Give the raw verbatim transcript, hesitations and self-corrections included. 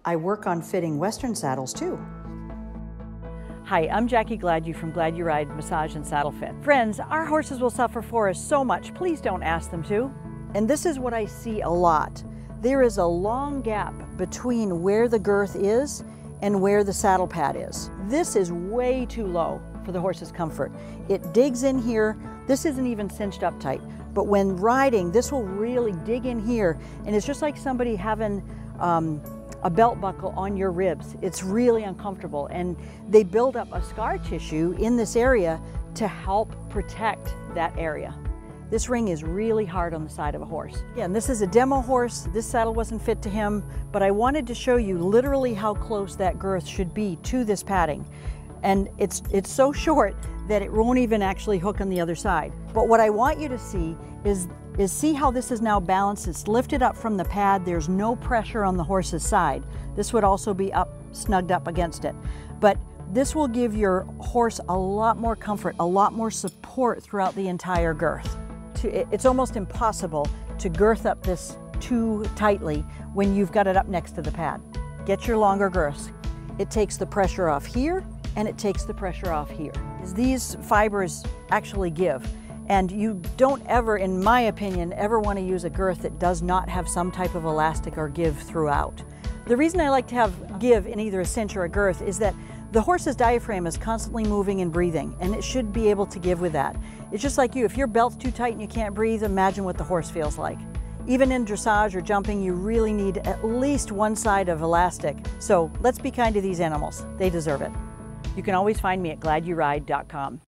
I work on fitting Western saddles too. Hi, I'm Jackie Gladue from Gladue Ride Massage and Saddle Fit. Friends, our horses will suffer for us so much, please don't ask them to. And this is what I see a lot. There is a long gap between where the girth is and where the saddle pad is. This is way too low for the horse's comfort. It digs in here. This isn't even cinched up tight, but when riding, this will really dig in here, and it's just like somebody having um, a belt buckle on your ribs. It's really uncomfortable, and they build up a scar tissue in this area to help protect that area. This ring is really hard on the side of a horse. Again, this is a demo horse. This saddle wasn't fit to him, but I wanted to show you literally how close that girth should be to this padding. And it's, it's so short that it won't even actually hook on the other side. But what I want you to see is, is see how this is now balanced. It's lifted up from the pad. There's no pressure on the horse's side. This would also be up, snugged up against it. But this will give your horse a lot more comfort, a lot more support throughout the entire girth. It's almost impossible to girth up this too tightly when you've got it up next to the pad. Get your longer girths. It takes the pressure off here, and it takes the pressure off here. These fibers actually give, and you don't ever, in my opinion, ever want to use a girth that does not have some type of elastic or give throughout. The reason I like to have give in either a cinch or a girth is that the horse's diaphragm is constantly moving and breathing, and it should be able to give with that. It's just like you, if your belt's too tight and you can't breathe, imagine what the horse feels like. Even in dressage or jumping, you really need at least one side of elastic. So let's be kind to these animals. They deserve it. You can always find me at gladue ride dot com.